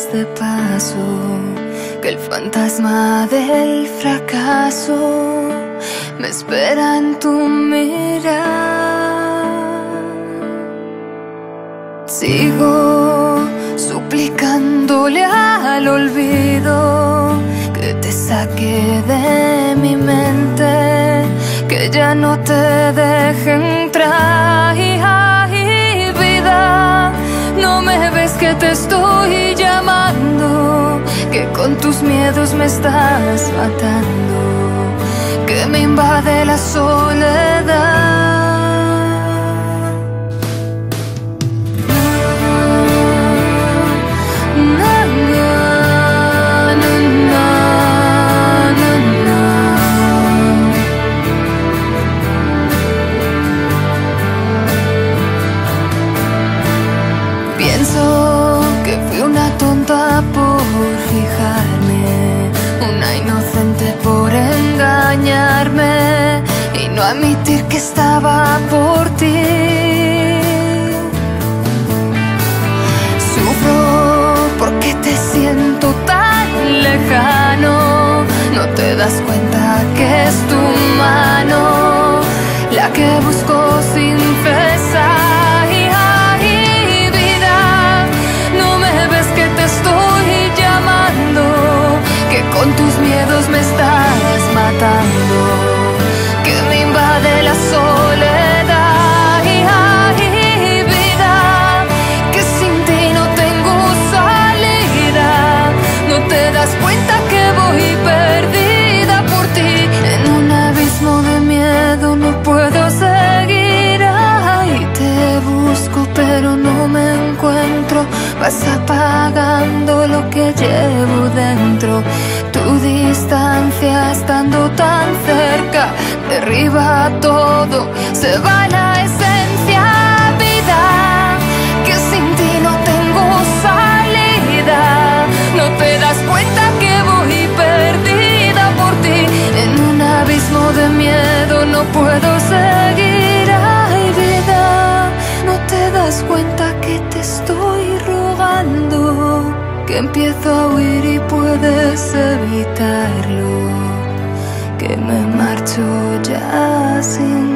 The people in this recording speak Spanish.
de paso, que el fantasma del fracaso me espera en tu mirar. Sigo suplicándole al olvido que te saque de mi mente, que ya no te deje entrar. Ay, vida, no me ves que te estoy llamando, que con tus miedos me estás matando, que me invade la soledad. Pienso que fui una tonta por fijarme, una inocente por engañarme y no admitir que estaba por ti. Sufro porque te siento tan lejano, no te das cuenta que es tu mano la que busco sin cesar. Con tus miedos me estás matando, que me invade la soledad. Ay, vida, que sin ti no tengo salida. No te das cuenta que voy perdida por ti. En un abismo de miedo no puedo seguir. Ay, te busco pero no me encuentro. Vas apagando lo que llevo dentro. Tu distancia estando tan cerca derriba todo, se va la esencia. Vida, que sin ti no tengo salida. No te das cuenta que voy perdida por ti. En un abismo de miedo no puedo seguir. Ay, vida, no te das cuenta que te estoy rogando, que empiezo a huir y puedes evitarlo, que me marcho ya sin